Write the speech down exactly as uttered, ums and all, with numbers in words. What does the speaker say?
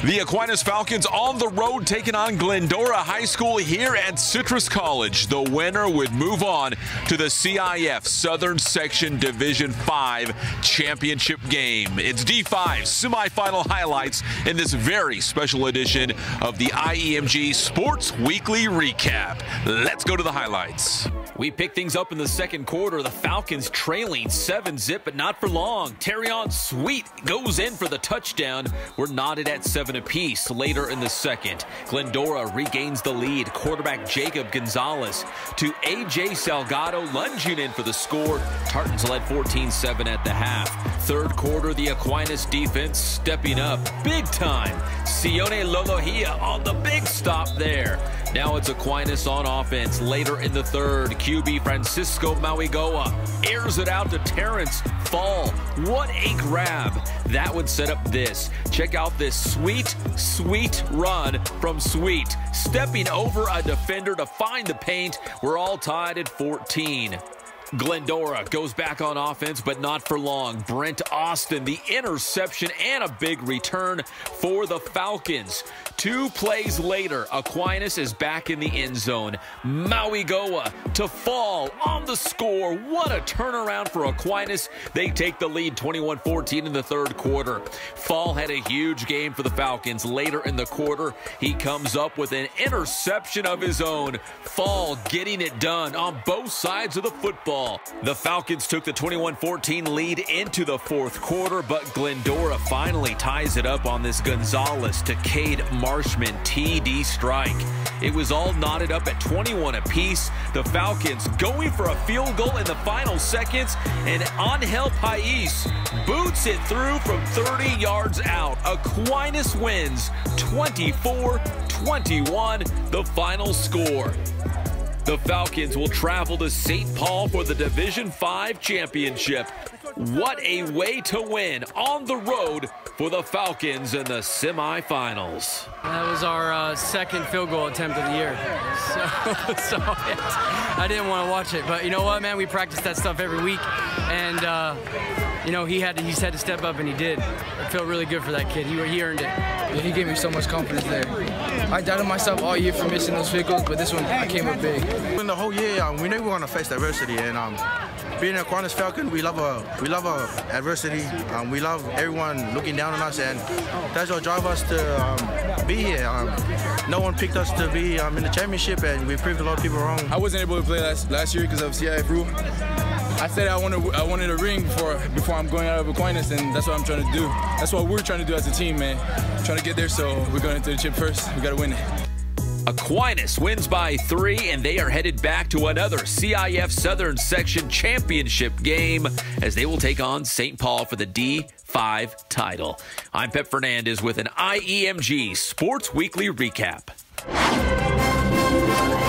The Aquinas Falcons on the road taking on Glendora High School here at Citrus College. The winner would move on to the C I F Southern Section Division five championship game. It's D five semifinal highlights in this very special edition of the I E M G Sports Weekly Recap. Let's go to the highlights. We pick things up in the second quarter. The Falcons trailing seven zip, but not for long. Terrion Sweet goes in for the touchdown. We're knotted at seven apiece later in the second. Glendora regains the lead. Quarterback Jacob Gonzalez to A J Salgado lunging in for the score. Tartans led fourteen seven at the half. Third quarter, the Aquinas defense stepping up big time. Sione Lolohia on the big stop there. Now it's Aquinas on offense later in the third. Q B Francisco Mauigoa airs it out to Terrence Fall. What a grab. That would set up this. Check out this sweet, sweet run from Sweet. Stepping over a defender to find the paint. We're all tied at fourteen. Glendora goes back on offense, but not for long. Brent Austin, the interception and a big return for the Falcons. Two plays later, Aquinas is back in the end zone. Mauigoa to Fall on the score. What a turnaround for Aquinas. They take the lead twenty-one fourteen in the third quarter. Fall had a huge game for the Falcons. Later in the quarter, he comes up with an interception of his own. Fall getting it done on both sides of the football. The Falcons took the twenty-one fourteen lead into the fourth quarter, but Glendora finally ties it up on this Gonzalez to Cade Marshman T D strike. It was all knotted up at twenty-one apiece. The Falcons going for a field goal in the final seconds, and Angel Pais boots it through from thirty yards out. Aquinas wins twenty-four twenty-one, the final score. The Falcons will travel to Saint Paul for the Division five championship. What a way to win on the road for the Falcons in the semifinals. That was our uh, second field goal attempt of the year. So, so yeah, I didn't want to watch it, but you know what, man? We practice that stuff every week, and uh, you know he had to, he's had to step up, and he did. I feel really good for that kid. He, he earned it. Yeah, he gave me so much confidence there. I doubted myself all year for missing those field goals, but this one I came up big. In the whole year, um, we knew we were going to face adversity, and um, being an Aquinas Falcon, we love a we love a adversity. Um, we love everyone looking down on us, and that's what drives us to um, be here. Um, no one picked us to be um, in the championship, and we proved a lot of people wrong. I wasn't able to play last last year because of C I F rule. I said I wanted I wanted a ring before before I'm going out of Aquinas, and that's what I'm trying to do. That's what we're trying to do as a team, man. Trying to get there, so we're going into the chip first. We got to win it. Aquinas wins by three, and they are headed back to another C I F Southern Section Championship game as they will take on Saint Paul for the D five title. I'm Pep Fernandez with an I E M G Sports Weekly Recap.